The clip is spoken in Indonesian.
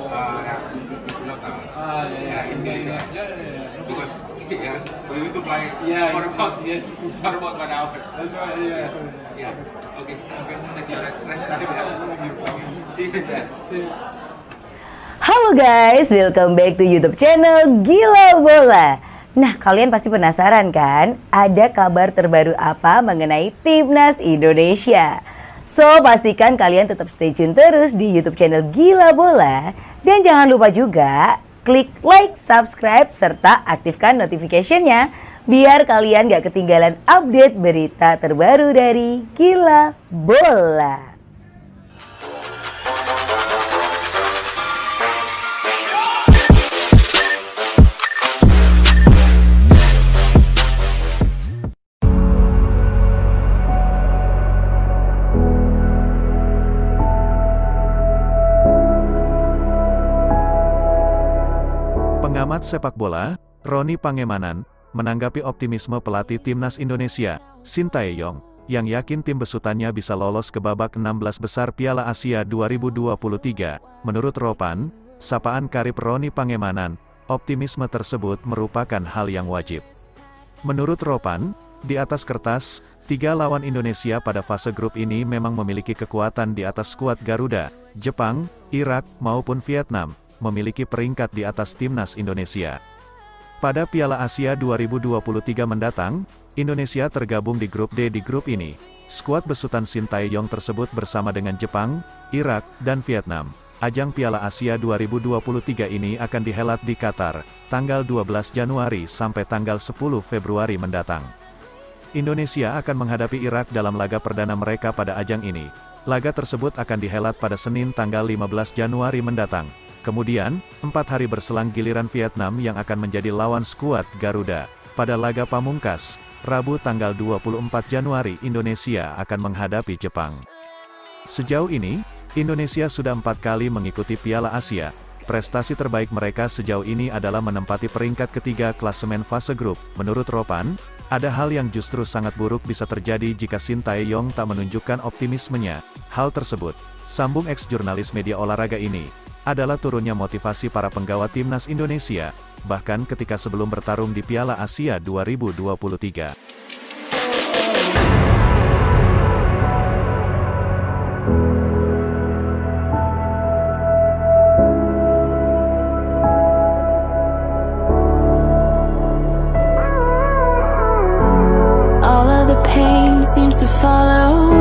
Because we need to fly for about 1 hour. That's right. Okay. Thank you. Rest time ya. See you then. Halo guys, welcome back to YouTube channel Gila Bola. Nah, kalian pasti penasaran kan? Ada kabar terbaru apa mengenai Timnas Indonesia? So, pastikan kalian tetap stay tune terus di YouTube channel Gila Bola. Dan jangan lupa juga klik like, subscribe, serta aktifkan notification-nya biar kalian gak ketinggalan update berita terbaru dari Gila Bola. Pengamat sepak bola, Roni Pangemanan, menanggapi optimisme pelatih Timnas Indonesia, Sintayong, yang yakin tim besutannya bisa lolos ke babak 16 besar Piala Asia 2023. Menurut Ropan, sapaan karib Roni Pangemanan, optimisme tersebut merupakan hal yang wajib. Menurut Ropan, di atas kertas, 3 lawan Indonesia pada fase grup ini memang memiliki kekuatan di atas skuad Garuda, Jepang, Irak, maupun Vietnam, memiliki peringkat di atas Timnas Indonesia. Pada Piala Asia 2023 mendatang, Indonesia tergabung di grup D di grup ini. Skuad besutan Sintayong tersebut bersama dengan Jepang, Irak, dan Vietnam. Ajang Piala Asia 2023 ini akan dihelat di Qatar, tanggal 12 Januari sampai tanggal 10 Februari mendatang. Indonesia akan menghadapi Irak dalam laga perdana mereka pada ajang ini. Laga tersebut akan dihelat pada Senin tanggal 15 Januari mendatang. Kemudian, 4 hari berselang giliran Vietnam yang akan menjadi lawan skuad Garuda. Pada laga pamungkas, Rabu tanggal 24 Januari Indonesia akan menghadapi Jepang. Sejauh ini, Indonesia sudah 4 kali mengikuti Piala Asia. Prestasi terbaik mereka sejauh ini adalah menempati peringkat ketiga klasemen fase grup. Menurut Ropan, ada hal yang justru sangat buruk bisa terjadi jika Sintayong tak menunjukkan optimismenya. Hal tersebut, sambung ex-jurnalis media olahraga ini, adalah turunnya motivasi para penggawa Timnas Indonesia, bahkan ketika sebelum bertarung di Piala Asia 2023. All of the pain seems to follow